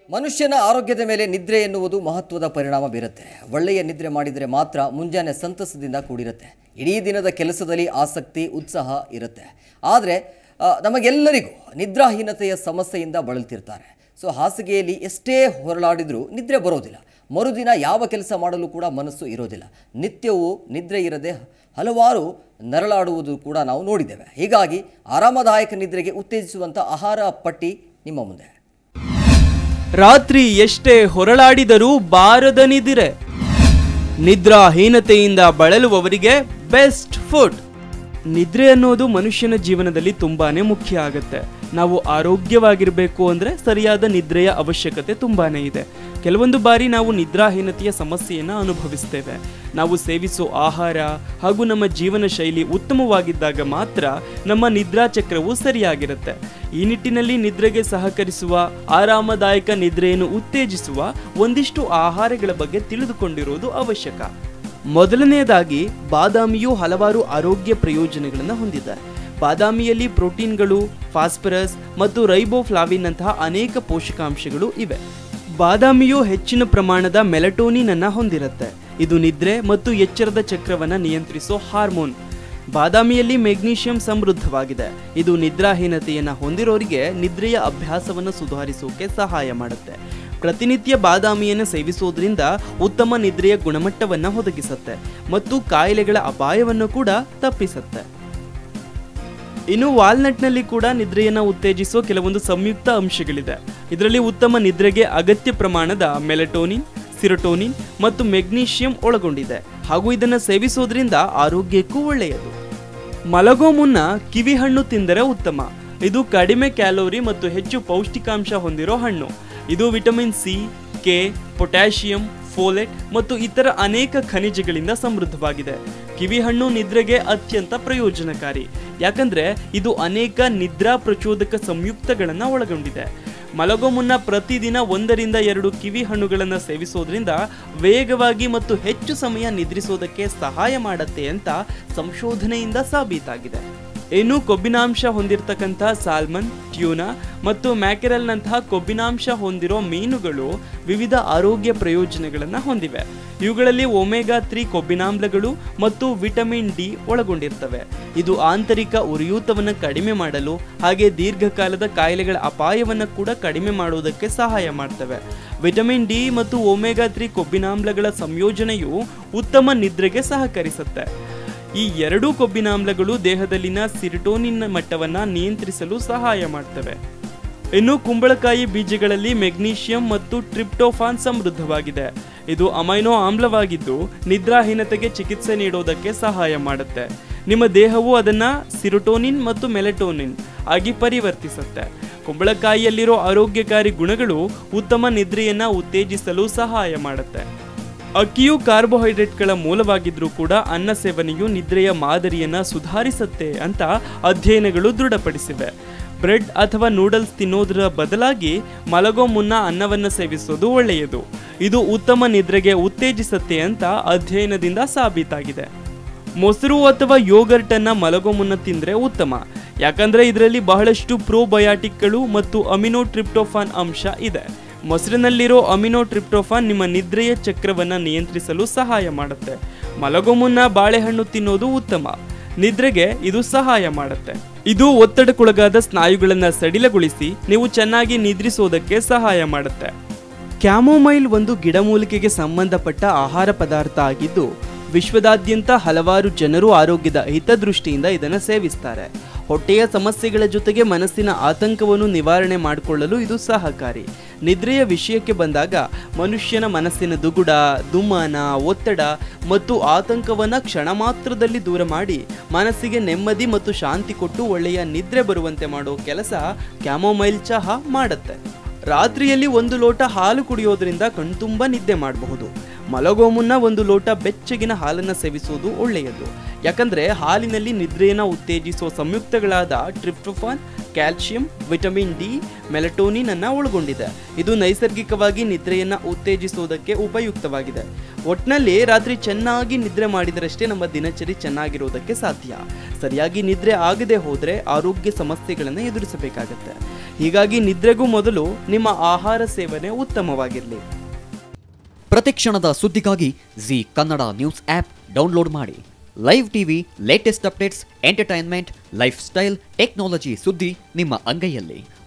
ಮನುಷ್ಯನ ಆರೋಗ್ಯದ ಮೇಲೆ ನಿದ್ರೆ ಎನ್ನುವುದು ಮಹತ್ವದ ಪರಿಣಾಮ ಬೀರುತ್ತೆ. ಒಳ್ಳೆಯ ನಿದ್ರೆ ಮಾಡಿದರೆ ಮಾತ್ರ ಮುಂಜಾನೆ ಸಂತಸದಿಂದ ಕೂಡಿರುತ್ತೆ. ಇಡೀ ದಿನದ ಕೆಲಸದಲ್ಲಿ ಆಸಕ್ತಿ, ಉತ್ಸಾಹ ಇರುತ್ತೆ. ಆದರೆ ನಮಗೆಲ್ಲರಿಗೂ ನಿದ್ರಾಹೀನತೆಯ ಸಮಸ್ಯೆಯಿಂದ ಬಳಲ್ತಿರ್ತಾರೆ. ಸೊ ಹಾಸಿಗೆಯಲ್ಲಿ ಎಷ್ಟೇ ಹೊರಳಾಡಿದರೂ ನಿದ್ರೆ ಬರೋದಿಲ್ಲ. ಮರುದಿನ ಯಾವ ಕೆಲಸ ಮಾಡಲು ಕೂಡ ಮನಸ್ಸು ಇರೋದಿಲ್ಲ. ನಿತ್ಯವೂ ನಿದ್ರೆ ಇರದೆ ಹಲವಾರು ನರಳಾಡುವುದು ಕೂಡ ನಾವು ನೋಡಿದ್ದೇವೆ. ಹೀಗಾಗಿ ಆರಾಮದಾಯಕ ನಿದ್ರೆಗೆ ಉತ್ತೇಜಿಸುವಂಥ ಆಹಾರ ಪಟ್ಟಿ ನಿಮ್ಮ ಮುಂದೆ. ರಾತ್ರಿ ಎಷ್ಟೇ ಹೊರಳಾಡಿದರೂ ಬಾರದ ನಿದ್ರೆ. ನಿದ್ರಾಹೀನತೆಯಿಂದ ಬಳಲುವವರಿಗೆ ಬೆಸ್ಟ್ ಫುಡ್. ನಿದ್ರೆ ಅನ್ನೋದು ಮನುಷ್ಯನ ಜೀವನದಲ್ಲಿ ತುಂಬಾನೇ ಮುಖ್ಯ ಆಗುತ್ತೆ. ನಾವು ಆರೋಗ್ಯವಾಗಿರಬೇಕು ಅಂದರೆ ಸರಿಯಾದ ನಿದ್ರೆಯ ಅವಶ್ಯಕತೆ ತುಂಬಾನೇ ಇದೆ. ಕೆಲವೊಂದು ಬಾರಿ ನಾವು ನಿದ್ರಾಹೀನತೆಯ ಸಮಸ್ಯೆಯನ್ನು ಅನುಭವಿಸ್ತೇವೆ. ನಾವು ಸೇವಿಸೋ ಆಹಾರ ಹಾಗೂ ನಮ್ಮ ಜೀವನ ಶೈಲಿ ಉತ್ತಮವಾಗಿದ್ದಾಗ ಮಾತ್ರ ನಮ್ಮ ನಿದ್ರಾ ಚಕ್ರವು ಸರಿಯಾಗಿರುತ್ತೆ. ಈ ನಿಟ್ಟಿನಲ್ಲಿ ನಿದ್ರೆಗೆ ಸಹಕರಿಸುವ, ಆರಾಮದಾಯಕ ನಿದ್ರೆಯನ್ನು ಉತ್ತೇಜಿಸುವ ಒಂದಿಷ್ಟು ಆಹಾರಗಳ ಬಗ್ಗೆ ತಿಳಿದುಕೊಂಡಿರುವುದು ಅವಶ್ಯಕ. ಮೊದಲನೆಯದಾಗಿ, ಬಾದಾಮಿಯು ಹಲವಾರು ಆರೋಗ್ಯ ಪ್ರಯೋಜನಗಳನ್ನು ಹೊಂದಿದೆ. ಬಾದಾಮಿಯಲ್ಲಿ ಪ್ರೋಟೀನ್ಗಳು, ಫಾಸ್ಫರಸ್ ಮತ್ತು ರೈಬೋಫ್ಲಾವಿನ್ ನಂತಹ ಅನೇಕ ಪೋಷಕಾಂಶಗಳು ಇವೆ. ಬಾದಾಮಿಯು ಹೆಚ್ಚಿನ ಪ್ರಮಾಣದ ಮೆಲಟೋನಿನ್ ಅನ್ನು ಹೊಂದಿರುತ್ತೆ. ಇದು ನಿದ್ರೆ ಮತ್ತು ಎಚ್ಚರದ ಚಕ್ರವನ್ನು ನಿಯಂತ್ರಿಸೋ ಹಾರ್ಮೋನ್. ಬಾದಾಮಿಯಲ್ಲಿ ಮೆಗ್ನೀಷಿಯಂ ಸಮೃದ್ಧವಾಗಿದೆ. ಇದು ನಿದ್ರಾಹೀನತೆಯನ್ನು ಹೊಂದಿರೋರಿಗೆ ನಿದ್ರೆಯ ಅಭ್ಯಾಸವನ್ನು ಸುಧಾರಿಸೋಕೆ ಸಹಾಯ ಮಾಡುತ್ತೆ. ಪ್ರತಿನಿತ್ಯ ಬಾದಾಮಿಯನ್ನು ಸೇವಿಸೋದ್ರಿಂದ ಉತ್ತಮ ನಿದ್ರೆಯ ಗುಣಮಟ್ಟವನ್ನು ಒದಗಿಸುತ್ತೆ ಮತ್ತು ಕಾಯಿಲೆಗಳ ಅಪಾಯವನ್ನು ಕೂಡ ತಪ್ಪಿಸುತ್ತೆ. ಇನ್ನು ವಾಲ್ನಟ್ನಲ್ಲಿ ಕೂಡ ನಿದ್ರೆಯನ್ನು ಉತ್ತೇಜಿಸೋ ಕೆಲವೊಂದು ಸಂಯುಕ್ತ ಅಂಶಗಳಿದೆ. ಇದರಲ್ಲಿ ಉತ್ತಮ ನಿದ್ರೆಗೆ ಅಗತ್ಯ ಪ್ರಮಾಣದ ಮೆಲಟೋನಿನ್, ಸಿರಟೋನಿನ್ ಮತ್ತು ಮೆಗ್ನೀಷಿಯಂ ಒಳಗೊಂಡಿದೆ ಹಾಗೂ ಇದನ್ನು ಸೇವಿಸೋದ್ರಿಂದ ಆರೋಗ್ಯಕ್ಕೂ ಒಳ್ಳೆಯದು. ಮಲಗೋ ಮುನ್ನ ಕಿವಿ ಹಣ್ಣು ತಿಂದರೆ ಉತ್ತಮ. ಇದು ಕಡಿಮೆ ಕ್ಯಾಲೋರಿ ಮತ್ತು ಹೆಚ್ಚು ಪೌಷ್ಟಿಕಾಂಶ ಹೊಂದಿರೋ ಹಣ್ಣು. ಇದು vitamin C, K, potassium, folate ಮತ್ತು ಇತರ ಅನೇಕ ಖನಿಜಗಳಿಂದ ಸಮೃದ್ಧವಾಗಿದೆ. ಕಿವಿ ಹಣ್ಣು ನಿದ್ರೆಗೆ ಅತ್ಯಂತ ಪ್ರಯೋಜನಕಾರಿ, ಯಾಕಂದ್ರೆ ಇದು ಅನೇಕ ನಿದ್ರಾ ಪ್ರಚೋದಕ ಸಂಯುಕ್ತಗಳನ್ನು ಒಳಗೊಂಡಿದೆ. ಮಲಗೋ ಮುನ್ನ ಪ್ರತಿದಿನ 1 ರಿಂದ 2 ಕಿವಿ ಹಣ್ಣುಗಳನ್ನು ಸೇವಿಸೋದ್ರಿಂದ ವೇಗವಾಗಿ ಮತ್ತು ಹೆಚ್ಚು ಸಮಯ ನಿದ್ರಿಸೋದಕ್ಕೆ ಸಹಾಯ ಮಾಡುತ್ತೆ ಅಂತ ಸಂಶೋಧನೆಯಿಂದ ಸಾಬೀತಾಗಿದೆ. ಇನ್ನು ಕೊಬ್ಬಿನಾಂಶ ಹೊಂದಿರತಕ್ಕಂಥ ಸಾಲ್ಮನ್, ಟ್ಯೂನಾ ಮತ್ತು ಮ್ಯಾಕೆರಲ್ನಂತಹ ಕೊಬ್ಬಿನಾಂಶ ಹೊಂದಿರೋ ಮೀನುಗಳು ವಿವಿಧ ಆರೋಗ್ಯ ಪ್ರಯೋಜನಗಳನ್ನು ಹೊಂದಿವೆ. ಇವುಗಳಲ್ಲಿ ಒಮೆಗಾ 3 ಕೊಬ್ಬಿನಾಮ್ಲಗಳು ಮತ್ತು ವಿಟಮಿನ್ ಡಿ ಒಳಗೊಂಡಿರ್ತವೆ. ಇದು ಆಂತರಿಕ ಉರಿಯೂತವನ್ನು ಕಡಿಮೆ ಮಾಡಲು ಹಾಗೆ ದೀರ್ಘಕಾಲದ ಕಾಯಿಲೆಗಳ ಅಪಾಯವನ್ನು ಕೂಡ ಕಡಿಮೆ ಮಾಡುವುದಕ್ಕೆ ಸಹಾಯ ಮಾಡ್ತವೆ. ವಿಟಮಿನ್ ಡಿ ಮತ್ತು ಒಮೆಗಾ 3 ಕೊಬ್ಬಿನಾಮ್ಲಗಳ ಸಂಯೋಜನೆಯು ಉತ್ತಮ ನಿದ್ರೆಗೆ ಸಹಕರಿಸುತ್ತೆ. ಈ ಎರಡೂ ಕೊಬ್ಬಿನಾಮ್ಲಗಳು ದೇಹದಲ್ಲಿನ ಸಿರಟೋನಿನ್ ಮಟ್ಟವನ್ನು ನಿಯಂತ್ರಿಸಲು ಸಹಾಯ ಮಾಡ್ತವೆ. ಇನ್ನು ಕುಂಬಳಕಾಯಿ ಬೀಜಗಳಲ್ಲಿ ಮೆಗ್ನೀಷಿಯಂ ಮತ್ತು ಟ್ರಿಪ್ಟೋಫಾನ್ ಸಮೃದ್ಧವಾಗಿದೆ. ಇದು ಅಮೈನೋ ಆಮ್ಲವಾಗಿದ್ದು ನಿದ್ರಾಹೀನತೆಗೆ ಚಿಕಿತ್ಸೆ ನೀಡೋದಕ್ಕೆ ಸಹಾಯ ಮಾಡುತ್ತೆ. ನಿಮ್ಮ ದೇಹವು ಅದನ್ನು ಸಿರಟೋನಿನ್ ಮತ್ತು ಮೆಲಟೋನಿನ್ ಆಗಿ ಪರಿವರ್ತಿಸುತ್ತೆ. ಕುಂಬಳಕಾಯಿಯಲ್ಲಿರೋ ಆರೋಗ್ಯಕಾರಿ ಗುಣಗಳು ಉತ್ತಮ ನಿದ್ರೆಯನ್ನು ಉತ್ತೇಜಿಸಲು ಸಹಾಯ ಮಾಡುತ್ತೆ. ಅಕ್ಕಿಯು ಕಾರ್ಬೋಹೈಡ್ರೇಟ್ಗಳ ಮೂಲವಾಗಿದ್ರೂ ಕೂಡ ಅನ್ನ ಸೇವನೆಯು ನಿದ್ರೆಯ ಮಾದರಿಯನ್ನು ಸುಧಾರಿಸುತ್ತೆ ಅಂತ ಅಧ್ಯಯನಗಳು ದೃಢಪಡಿಸಿವೆ. ಬ್ರೆಡ್ ಅಥವಾ ನೂಡಲ್ಸ್ ತಿನ್ನೋದರ ಬದಲಾಗಿ ಮಲಗೋ ಮುನ್ನ ಅನ್ನವನ್ನು ಸೇವಿಸೋದು ಒಳ್ಳೆಯದು. ಇದು ಉತ್ತಮ ನಿದ್ರೆಗೆ ಉತ್ತೇಜಿಸುತ್ತೆ ಅಂತ ಅಧ್ಯಯನದಿಂದ ಸಾಬೀತಾಗಿದೆ. ಮೊಸರು ಅಥವಾ ಯೋಗರ್ಟ್ ಅನ್ನ ಮಲಗೋ ಮುನ್ನ ತಿಂದರೆ ಉತ್ತಮ, ಯಾಕಂದ್ರೆ ಇದರಲ್ಲಿ ಬಹಳಷ್ಟು ಪ್ರೋಬಯಾಟಿಕ್ಗಳು ಮತ್ತು ಅಮಿನೋಟ್ರಿಪ್ಟೋಫಾನ್ ಅಂಶ ಇದೆ. ಮೊಸರಿನಲ್ಲಿರೋ ಅಮಿನೋಟ್ರಿಪ್ಟೋಫಾನ್ ನಿಮ್ಮ ನಿದ್ರೆಯ ಚಕ್ರವನ್ನು ನಿಯಂತ್ರಿಸಲು ಸಹಾಯ ಮಾಡುತ್ತೆ. ಮಲಗೋ ಮುನ್ನ ಬಾಳೆಹಣ್ಣು ತಿನ್ನೋದು ಉತ್ತಮ, ನಿದ್ರೆಗೆ ಇದು ಸಹಾಯ ಮಾಡುತ್ತೆ. ಇದು ಒತ್ತಡಕ್ಕೊಳಗಾದ ಸ್ನಾಯುಗಳನ್ನು ಸಡಿಲಗೊಳಿಸಿ ನೀವು ಚೆನ್ನಾಗಿ ನಿದ್ರಿಸೋದಕ್ಕೆ ಸಹಾಯ ಮಾಡುತ್ತೆ. ಕ್ಯಾಮೊಮೈಲ್ ಒಂದು ಗಿಡಮೂಲಿಕೆಗೆ ಸಂಬಂಧಪಟ್ಟ ಆಹಾರ ಪದಾರ್ಥ ಆಗಿದ್ದು ವಿಶ್ವದಾದ್ಯಂತ ಹಲವಾರು ಜನರು ಆರೋಗ್ಯದ ಹಿತದೃಷ್ಟಿಯಿಂದ ಇದನ್ನು ಸೇವಿಸ್ತಾರೆ. ಹೊಟ್ಟೆಯ ಸಮಸ್ಯೆಗಳ ಜೊತೆಗೆ ಮನಸ್ಸಿನ ಆತಂಕವನ್ನು ನಿವಾರಣೆ ಮಾಡಿಕೊಳ್ಳಲು ಇದು ಸಹಕಾರಿ. ನಿದ್ರೆಯ ವಿಷಯಕ್ಕೆ ಬಂದಾಗ ಮನುಷ್ಯನ ಮನಸ್ಸಿನ ದುಗುಡ, ದುಮ್ಮಾನ, ಒತ್ತಡ ಮತ್ತು ಆತಂಕವನ್ನು ಕ್ಷಣ ಮಾತ್ರದಲ್ಲಿ ದೂರ ಮಾಡಿ ಮನಸ್ಸಿಗೆ ನೆಮ್ಮದಿ ಮತ್ತು ಶಾಂತಿ ಕೊಟ್ಟು ಒಳ್ಳೆಯ ನಿದ್ರೆ ಬರುವಂತೆ ಮಾಡೋ ಕೆಲಸ ಕ್ಯಾಮೊಮೈಲ್ ಚಹಾ ಮಾಡುತ್ತೆ. ರಾತ್ರಿಯಲ್ಲಿ 1 ಲೋಟ ಹಾಲು ಕುಡಿಯೋದ್ರಿಂದ ಕಣ್ತುಂಬ ನಿದ್ದೆ ಮಾಡಬಹುದು. ಮಲಗೋ ಮುನ್ನ 1 ಲೋಟ ಬೆಚ್ಚಗಿನ ಹಾಲನ್ನು ಸೇವಿಸುವುದು ಒಳ್ಳೆಯದು. ಯಾಕಂದರೆ ಹಾಲಿನಲ್ಲಿ ನಿದ್ರೆಯನ್ನು ಉತ್ತೇಜಿಸುವ ಸಂಯುಕ್ತಗಳಾದ tryptophan, calcium, vitamin D, melatonin ಅನ್ನು ಒಳಗೊಂಡಿದೆ. ಇದು ನೈಸರ್ಗಿಕವಾಗಿ ನಿದ್ರೆಯನ್ನು ಉತ್ತೇಜಿಸುವುದಕ್ಕೆ ಉಪಯುಕ್ತವಾಗಿದೆ. ಒಟ್ಟಿನಲ್ಲಿ ರಾತ್ರಿ ಚೆನ್ನಾಗಿ ನಿದ್ರೆ ಮಾಡಿದರಷ್ಟೇ ನಮ್ಮ ದಿನಚರಿ ಚೆನ್ನಾಗಿರುವುದಕ್ಕೆ ಸಾಧ್ಯ. ಸರಿಯಾಗಿ ನಿದ್ರೆ ಆಗದೆ ಹೋದರೆ ಆರೋಗ್ಯ ಸಮಸ್ಯೆಗಳನ್ನು ಎದುರಿಸಬೇಕಾಗತ್ತೆ. ಹೀಗಾಗಿ ನಿದ್ರೆಗೂ ಮೊದಲು ನಿಮ್ಮ ಆಹಾರ ಸೇವನೆ ಉತ್ತಮವಾಗಿರಲಿ. ಪ್ರತಿಕ್ಷಣದ ಸುದ್ದಿಗಾಗಿ Zee Kannada news app download ಮಾಡಿ. Live TV, latest updates, entertainment, lifestyle, technology ಸುದ್ದಿ ನಿಮ್ಮ ಅಂಗೈಯಲ್ಲಿ.